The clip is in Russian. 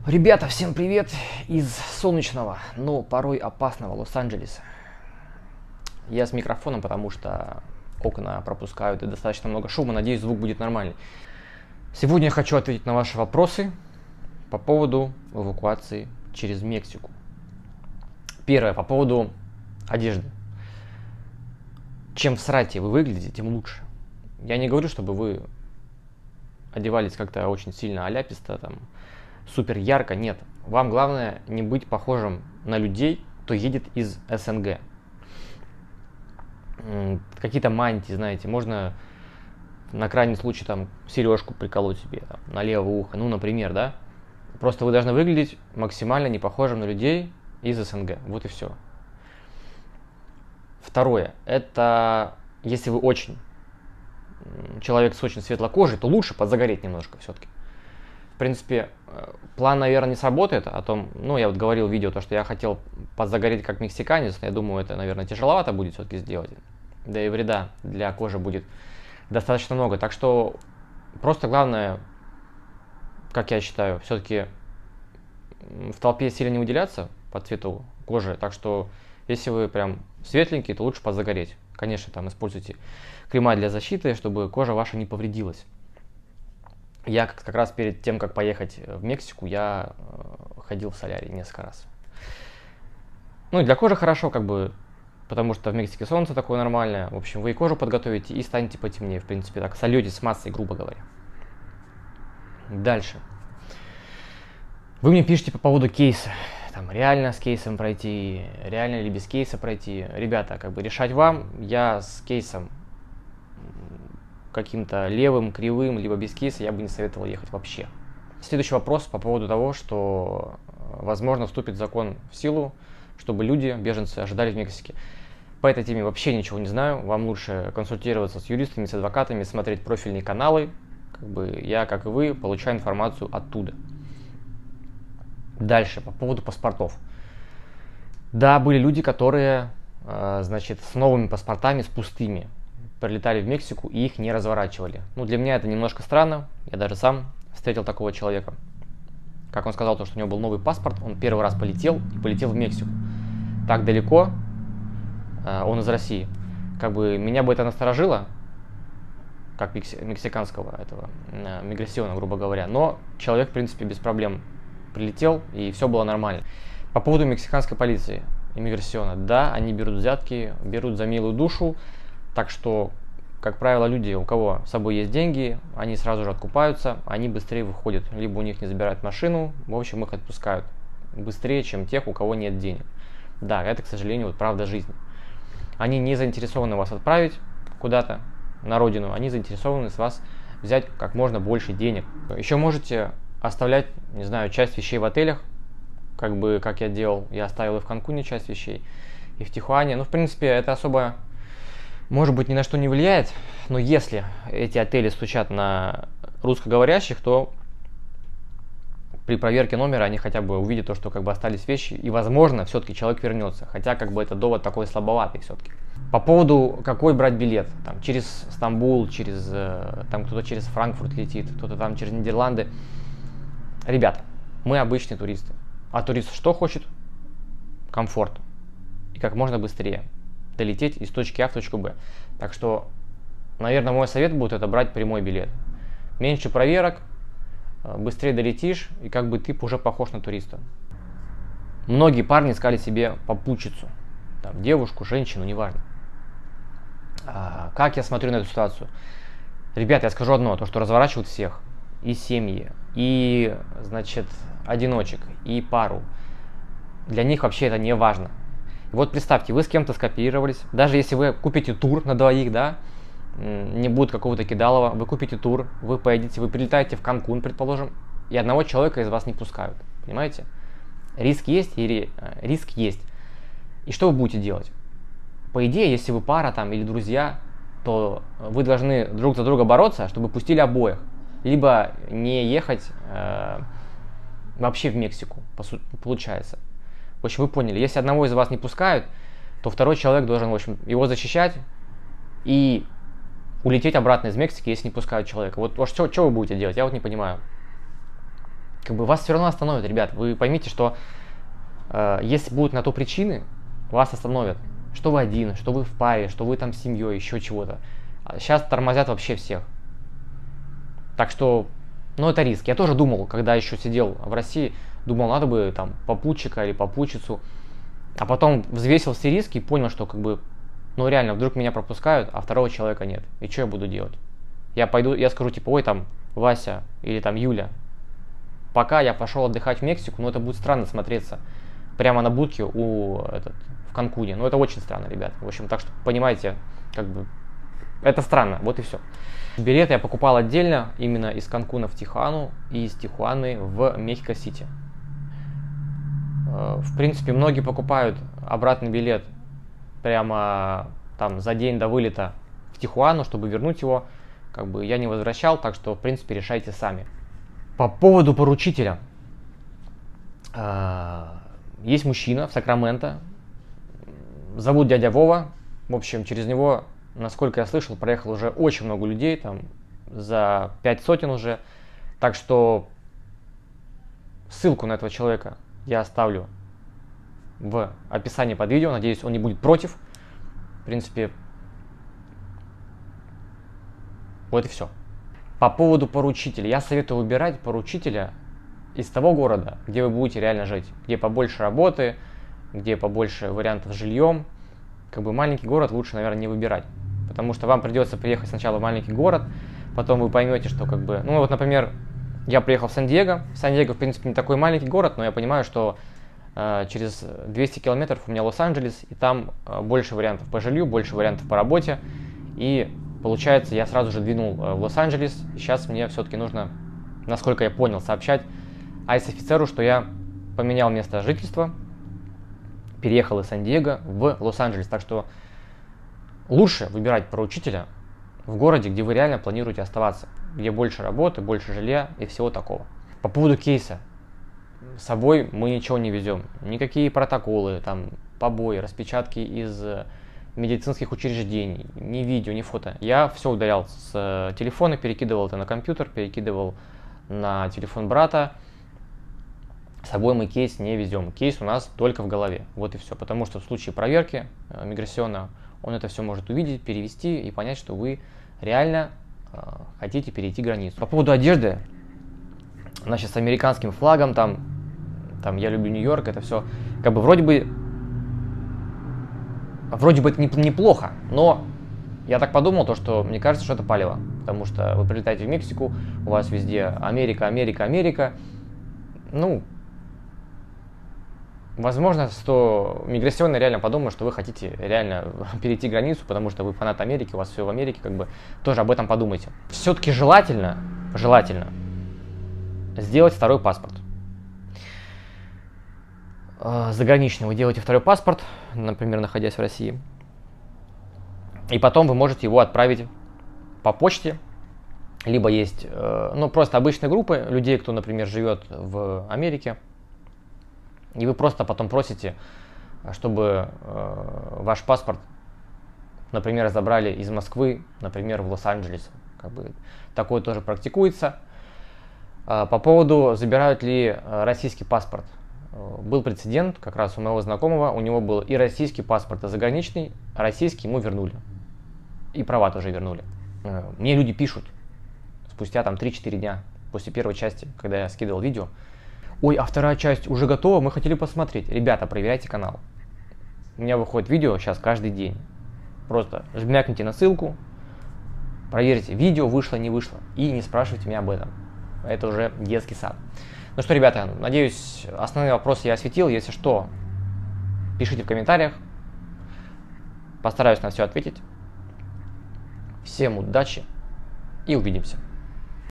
Ребята, всем привет из солнечного, но порой опасного Лос-Анджелеса. Я с микрофоном, потому что окна пропускают и достаточно много шума. Надеюсь, звук будет нормальный. Сегодня я хочу ответить на ваши вопросы по поводу эвакуации через Мексику. Первое, по поводу одежды. Чем всратее вы выглядите, тем лучше. Я не говорю, чтобы вы одевались как-то очень сильно аляписто, там, супер ярко, нет. Вам главное не быть похожим на людей, кто едет из СНГ. Какие-то мантии, знаете, можно на крайний случай там сережку приколоть себе там, на левое ухо, ну, например, да. Просто вы должны выглядеть максимально не похожим на людей из СНГ, вот и все. Второе, это если вы человек с очень светлой кожей, то лучше подзагореть немножко все-таки. В принципе, план, наверное, не сработает о том, ну, я вот говорил в видео, то, что я хотел подзагореть как мексиканец, я думаю, это, наверное, тяжеловато будет все-таки сделать, да и вреда для кожи будет достаточно много, так что просто главное, как я считаю, все-таки в толпе сильно не выделяться по цвету кожи, так что если вы прям светленький, то лучше подзагореть. Конечно, там используйте крема для защиты, чтобы кожа ваша не повредилась. Я как раз перед тем, как поехать в Мексику, я ходил в солярий несколько раз. Ну и для кожи хорошо, как бы, потому что в Мексике солнце такое нормальное. В общем, вы и кожу подготовите, и станете потемнее, в принципе, так сольетесь с массой, грубо говоря. Дальше. Вы мне пишете по поводу кейса. Там, реально с кейсом пройти, реально ли без кейса пройти. Ребята, как бы решать вам. Я с кейсом каким-то левым, кривым, либо без кейса я бы не советовал ехать вообще. Следующий вопрос по поводу того, что, возможно, вступит закон в силу, чтобы люди, беженцы, ожидали в Мексике. По этой теме вообще ничего не знаю. Вам лучше консультироваться с юристами, с адвокатами, смотреть профильные каналы. Как бы я, как и вы, получаю информацию оттуда. Дальше, по поводу паспортов. Да, были люди, которые, значит, с новыми паспортами, с пустыми, прилетали в Мексику и их не разворачивали. Ну, для меня это немножко странно. Я даже сам встретил такого человека. Как он сказал, то, что у него был новый паспорт, он первый раз полетел и полетел в Мексику. Так далеко, он из России. Как бы меня бы это насторожило, как мексиканского этого миграциона, грубо говоря. Но человек, в принципе, без проблем прилетел, и все было нормально. По поводу мексиканской полиции, иммиграциона, да, они берут взятки, берут за милую душу, так что, как правило, люди, у кого с собой есть деньги, они сразу же откупаются, они быстрее выходят, либо у них не забирают машину, в общем, их отпускают быстрее, чем тех, у кого нет денег. Да, это, к сожалению, вот правда жизни. Они не заинтересованы вас отправить куда-то на родину, они заинтересованы с вас взять как можно больше денег. Еще можете оставлять, не знаю, часть вещей в отелях, как бы, как я делал, я оставил и в Канкуне часть вещей, и в Тихуане. Ну, в принципе, это особо, может быть, ни на что не влияет, но если эти отели стучат на русскоговорящих, то при проверке номера они хотя бы увидят то, что как бы остались вещи, и, возможно, все-таки человек вернется, хотя как бы это довод такой слабоватый все-таки. По поводу, какой брать билет, там, через Стамбул, через, там, кто-то через Франкфурт летит, кто-то там через Нидерланды. Ребята, мы обычные туристы, а турист что хочет? Комфорт и как можно быстрее долететь из точки А в точку Б. Так что, наверное, мой совет будет это брать прямой билет. Меньше проверок, быстрее долетишь, и как бы ты уже похож на туриста. Многие парни искали себе попутчицу, там, девушку, женщину, неважно. Как я смотрю на эту ситуацию? Ребята, я скажу одно, то, что разворачивают всех, и семьи, и, значит, одиночек, и пару. Для них вообще это не важно. И вот представьте, вы с кем-то скооперировались, даже если вы купите тур на двоих, да, не будет какого-то кидалова, вы купите тур, вы поедете, вы прилетаете в Канкун, предположим, и одного человека из вас не пускают, понимаете? Риск есть, риск есть. И что вы будете делать? По идее, если вы пара там или друзья, то вы должны друг за друга бороться, чтобы пустили обоих. Либо не ехать вообще в Мексику, получается. В общем, вы поняли, если одного из вас не пускают, то второй человек должен, в общем, его защищать и улететь обратно из Мексики, если не пускают человека. Вот что вы будете делать, я вот не понимаю. как бы вас все равно остановят, ребят. Вы поймите, что если будут на то причины, вас остановят. Что вы один, что вы в паре, что вы там с семьей, еще чего-то. Сейчас тормозят вообще всех. Так что, ну, это риск. Я тоже думал, когда еще сидел в России, думал, надо бы там попутчика или попутчицу. А потом взвесил все риски и понял, что как бы, ну реально, вдруг меня пропускают, а второго человека нет. И что я буду делать? Я пойду, я скажу типа, ой, там, Вася или там Юля, пока я пошел отдыхать в Мексику, ну это будет странно смотреться. Прямо на будке в Канкуне. Ну это очень странно, ребят. В общем, так что понимаете, как бы, это странно, вот и все. Билеты я покупал отдельно, именно из Канкуна в Тихуану и из Тихуаны в Мехико-Сити. В принципе, многие покупают обратный билет прямо там за день до вылета в Тихуану, чтобы вернуть его. Как бы я не возвращал, так что, в принципе, решайте сами. По поводу поручителя. Есть мужчина в Сакраменто, зовут дядя Вова. В общем, через него, насколько я слышал, проехало уже очень много людей, там за 5 сотен уже. Так что ссылку на этого человека я оставлю в описании под видео. Надеюсь, он не будет против. В принципе, вот и все. По поводу поручителя. Я советую выбирать поручителя из того города, где вы будете реально жить. Где побольше работы, где побольше вариантов с жильем. Как бы маленький город лучше, наверное, не выбирать. Потому что вам придется приехать сначала в маленький город, потом вы поймете, что как бы... Ну вот, например, я приехал в Сан-Диего. Сан-Диего, в принципе, не такой маленький город, но я понимаю, что через 200 километров у меня Лос-Анджелес, и там больше вариантов по жилью, больше вариантов по работе. И получается, я сразу же двинул в Лос-Анджелес, и сейчас мне все-таки нужно, насколько я понял, сообщать айс-офицеру, что я поменял место жительства, переехал из Сан-Диего в Лос-Анджелес. Так что лучше выбирать поручителя в городе, где вы реально планируете оставаться, где больше работы, больше жилья и всего такого. По поводу кейса. С собой мы ничего не везем. Никакие протоколы, там, побои, распечатки из медицинских учреждений, ни видео, ни фото. Я все удалял с телефона, перекидывал это на компьютер, перекидывал на телефон брата. С собой мы кейс не везем. Кейс у нас только в голове. Вот и все. Потому что в случае проверки миграционного он это все может увидеть, перевести и понять, что вы реально хотите перейти границу. По поводу одежды, значит, с американским флагом, там я люблю Нью-Йорк, это все как бы вроде бы это неплохо, но я так подумал, то, что мне кажется, что это палево. Потому что вы прилетаете в Мексику, у вас везде Америка, Америка, Америка. Ну, возможно, что миграционный реально подумает, что вы хотите реально перейти границу, потому что вы фанат Америки, у вас все в Америке, как бы тоже об этом подумайте. Все-таки желательно сделать второй паспорт. Заграничный вы делаете второй паспорт, например, находясь в России. И потом вы можете его отправить по почте. Либо есть, ну, просто обычные группы людей, кто, например, живет в Америке. И вы просто потом просите, чтобы ваш паспорт, например, забрали из Москвы, например, в Лос-Анджелес. Как бы такое тоже практикуется. По поводу, забирают ли российский паспорт. Был прецедент, как раз у моего знакомого, у него был и российский паспорт, и заграничный, а российский ему вернули. И права тоже вернули. Мне люди пишут, спустя там 3-4 дня после первой части, когда я скидывал видео: ой, а вторая часть уже готова, мы хотели посмотреть. Ребята, проверяйте канал. У меня выходит видео сейчас каждый день. Просто жмякните на ссылку, проверьте, видео вышло, не вышло, и не спрашивайте меня об этом. Это уже детский сад. Ну что, ребята, надеюсь, основные вопросы я осветил. Если что, пишите в комментариях. Постараюсь на все ответить. Всем удачи и увидимся.